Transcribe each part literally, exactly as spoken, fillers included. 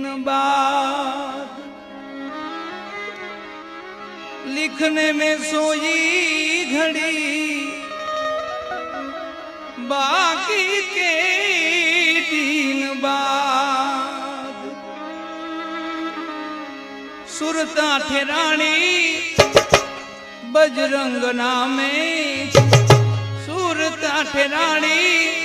बाद लिखने में सोई घड़ी बाकी के दिन बाद सुरता ठेरानी बजरंग नामे सुरता ठेरानी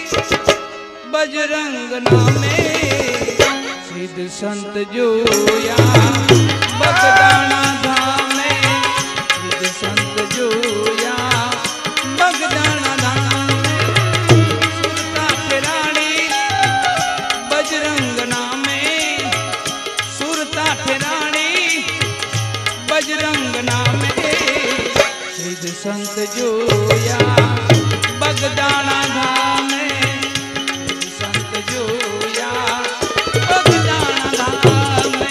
बजरंग नामे सिद्ध संत जोया बगदाना धामे सिद्ध संत जोया बगदाना धामे सुरता ठेरानी बजरंग नामे सुरता ठेरानी बजरंग नामे सिद्ध संत जोया बगदाना धामे सिद्ध संत जोया बगदाना धामे।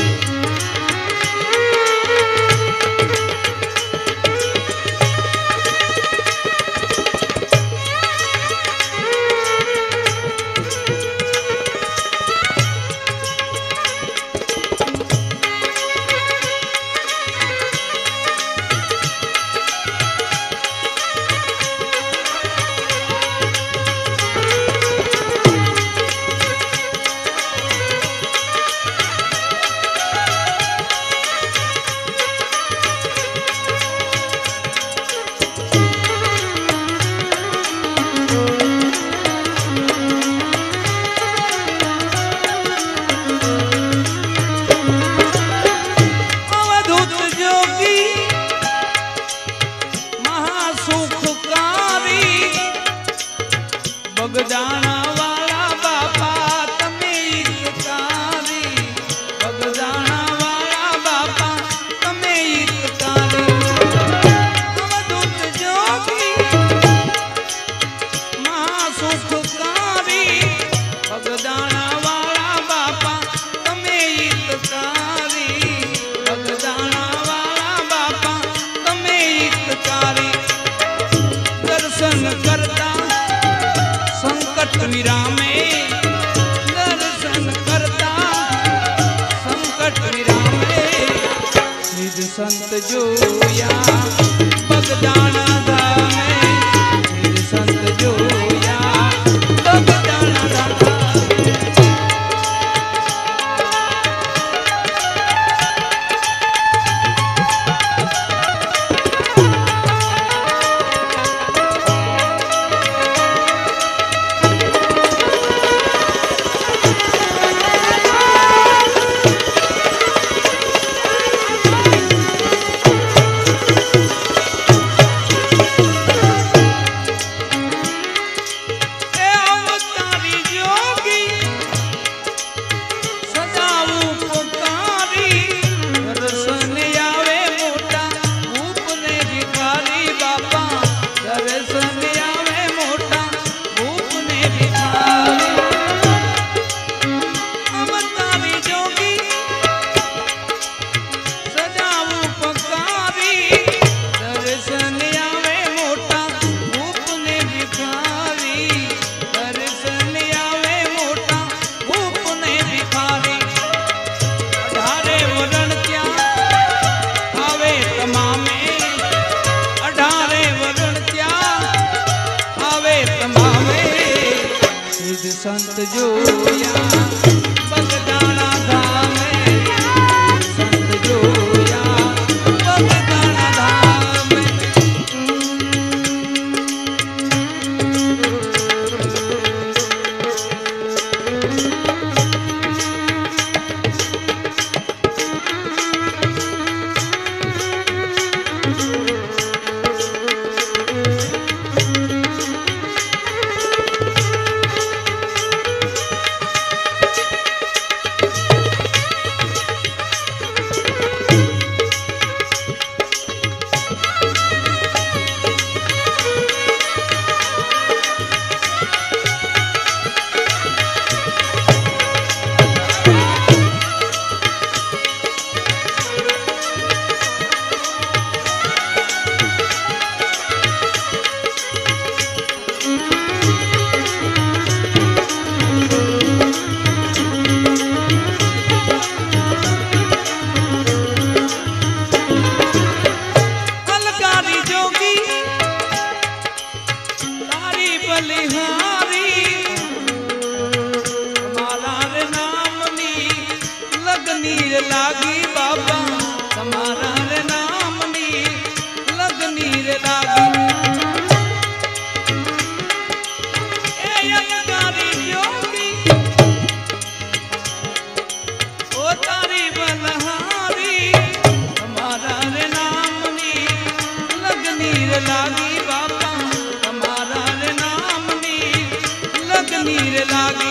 बगदाना वाला बापा तमे हितकारी बगदाना वाला बापा तमे हितकारी अवधूत जोगी महासुखकारी बगदाना वाला बापा तमे हितकारी बगदाना वाला बापा तमे हितकारी दर्शन करता संकट विरामे दर्शन करता संकट विरामे सिद्ध संत जोया बगदाना धामे सिद्ध संत जोया बगदाना धामे। संत जोया बगदाना धामे संत जोया बगदाना धामे। लगनीर लागी बाबा तमारा रे नामनी लगनीर लागी ए अंगारी जोगी ओ तारी बलहारी तमारा रे नामनी लगनीर लागी बाबा तमारा रे नामनी लगनीर लागी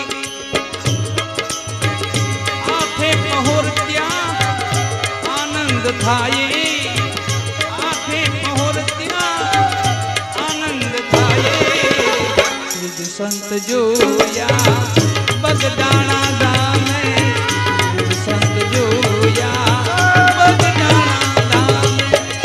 आनंद थाये आखे पहोरत्या आनंद थाये सिद्ध संत जोया बगदाना धाम सिद्ध संत जोया बगदाना धाम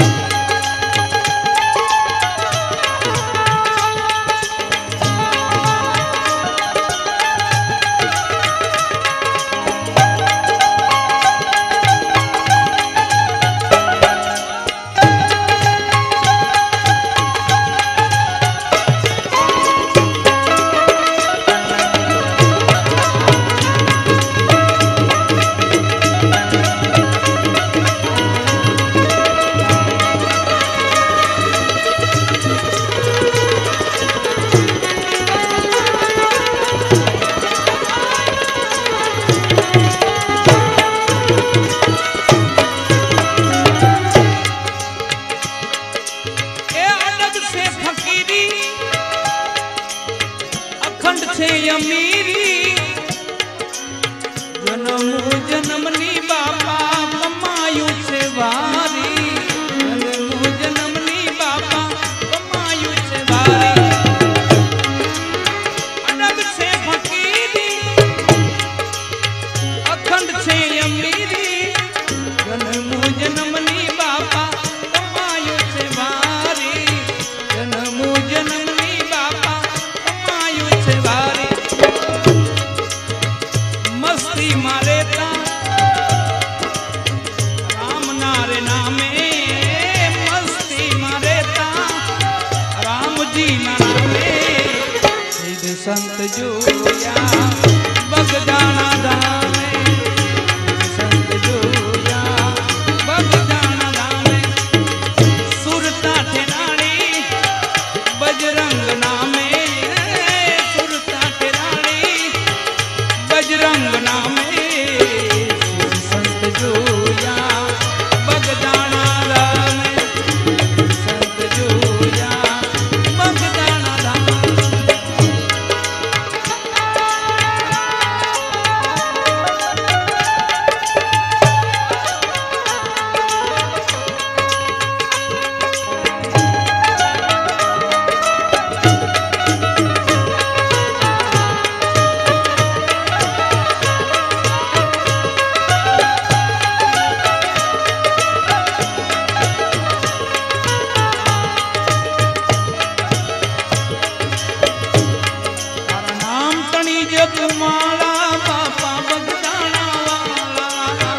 अमीरी जन्म जन्मनी बाबा कमायु से वारी जन्म जन्मनी बाबा कमायु से वारी अनग से फकीरी अखंड से अमीरी जन्म जन्मनी बाबा कमायु से वारी जन्म जन्मनी बाबा कमायु से वारी मस्ती मारे ता राम नारे नामे मस्ती मारे ता राम जी नामे सिद्ध संत जोया बगदाना धामे सिद्ध संत जोया बगदाना धामे सुरता ठेरानी बजरंग नामे सुरता ठेरानी बजरंग नामे संत जोया बगदाना धाम संत जोया बगदाना धाम जपमाला बापा बगदाना वाला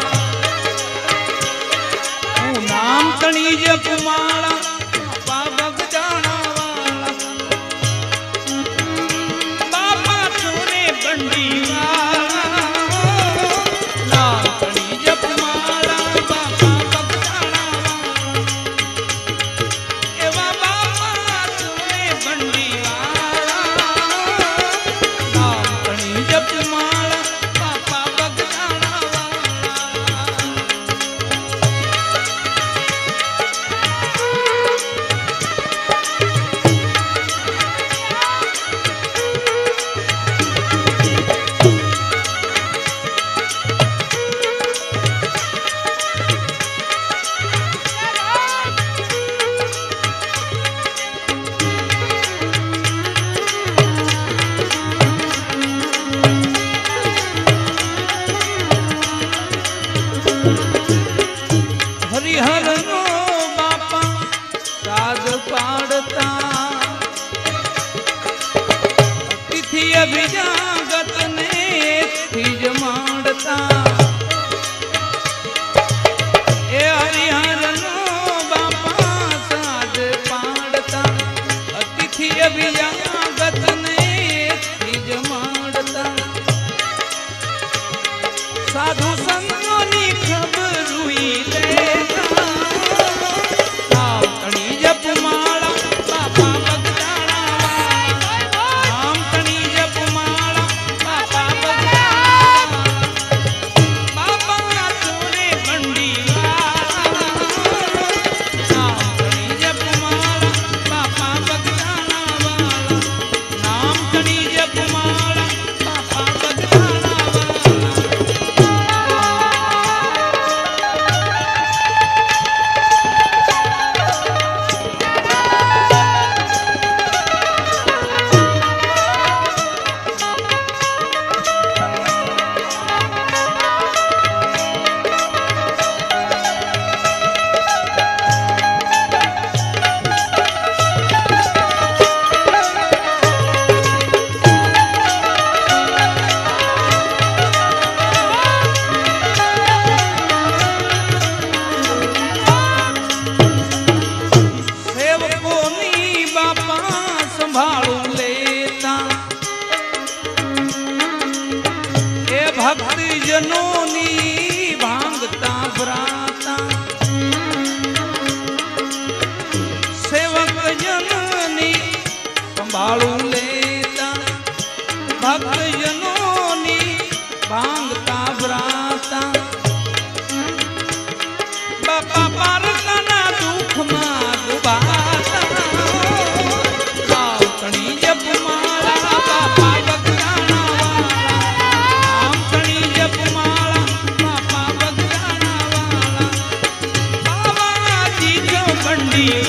तू नाम तणी जपमाला बापा बगदाना वाला बापा तूने बंडी वाला नाम तणी जपमाला बापा बगदाना वाला एवा बापा तूने बंडी जपमाला बापा बगदाना हरिहर नो बापा साध पाड़ता तिथि अभिजागत ने थीज माड़ता ए हरिहर नो बापा साध पाड़ता तिथि अभिजागत ने थीज माड़ता साधु संतों दी